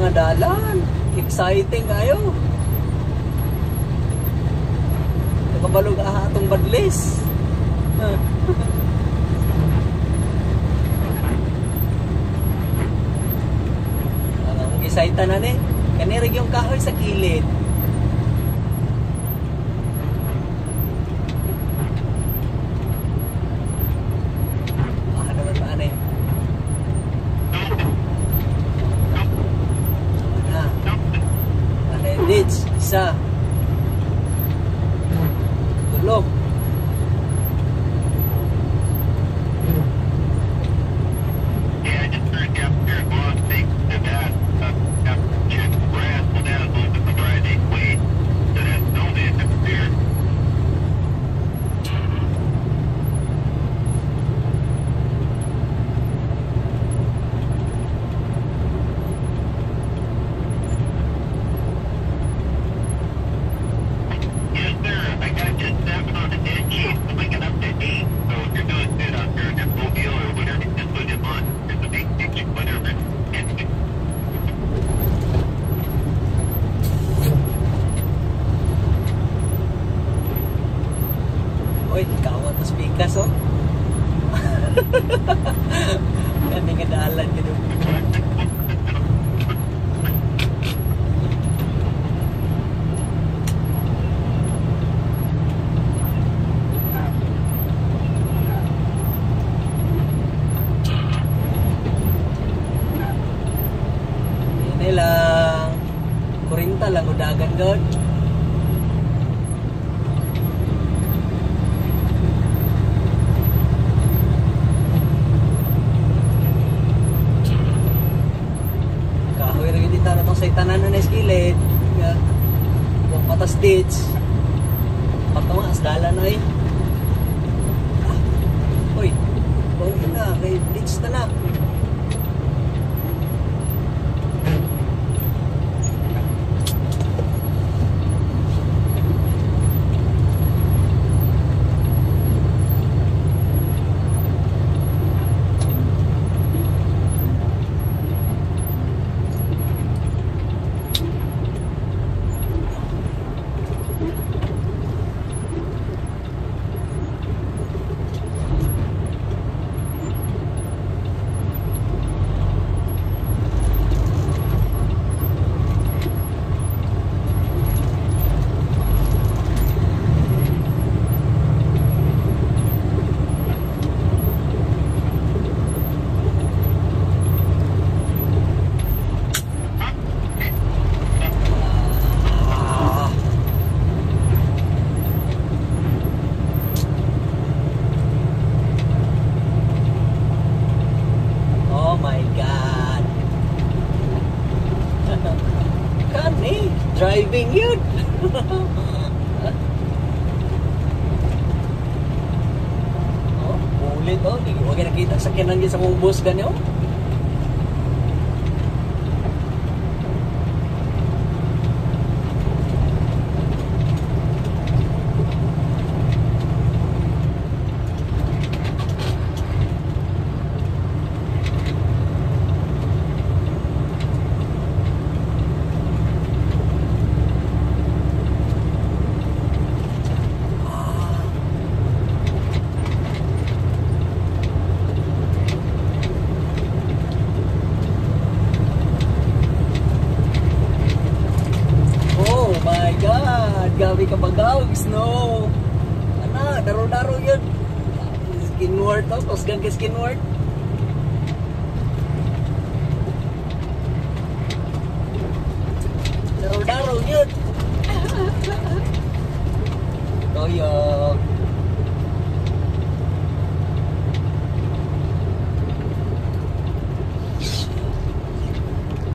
nga dalan. Exciting kayo. Nakabalog atong badlis. Ang excited na ni. Kanirig yung kahoy sa kilid. Isa. Tulo. Yeah, I just heard you up here in Los Angeles to that. Got check grass and that a little bit of Friday weight. So that's no man up here. Uy, kawat na speakers, oh. Kani nga daalan dito. Ini lang. 40 lang udagan god. Sa tanan na skillet nga kung patas ditch patamas dalan ay uy kung ina kay ditch na driving yun. Oh, ulit oh. Huwag ka nakita sa kinan sa mong bus ganyan oh. Gabi ka bagaw, snow. Ana, daro-daro yun. Skinward to, kusgan ka skinward. Daro-daro yun. Toyo.